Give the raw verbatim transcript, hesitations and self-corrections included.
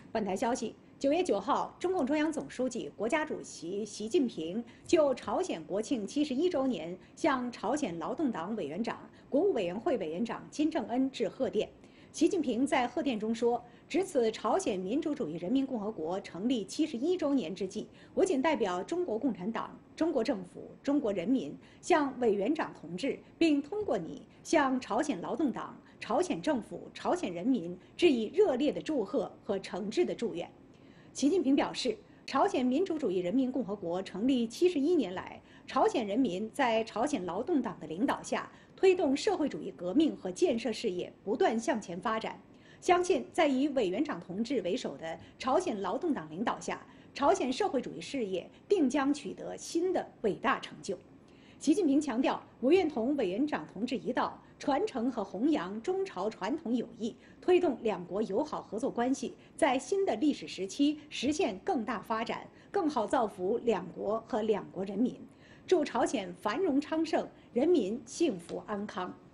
本台消息，九月九号，中共中央总书记、国家主席习近平就朝鲜国庆七十一周年向朝鲜劳动党委员长、国务委员会委员长金正恩致贺电。习近平在贺电中说：“值此朝鲜民主主义人民共和国成立七十一周年之际，我谨代表中国共产党、中国政府、中国人民，向委员长同志，并通过你向朝鲜劳动党、朝鲜政府、朝鲜人民致以热烈的祝贺和诚挚的祝愿。”习近平表示，朝鲜民主主义人民共和国成立七十一年来，朝鲜人民在朝鲜劳动党的领导下，推动社会主义革命和建设事业不断向前发展。相信在以委员长同志为首的朝鲜劳动党领导下，朝鲜社会主义事业定将取得新的伟大成就。习近平强调，我愿同委员长同志一道，传承和弘扬中朝传统友谊，推动两国友好合作关系在新的历史时期实现更大发展，更好造福两国和两国人民。祝朝鲜繁荣昌盛，人民幸福安康。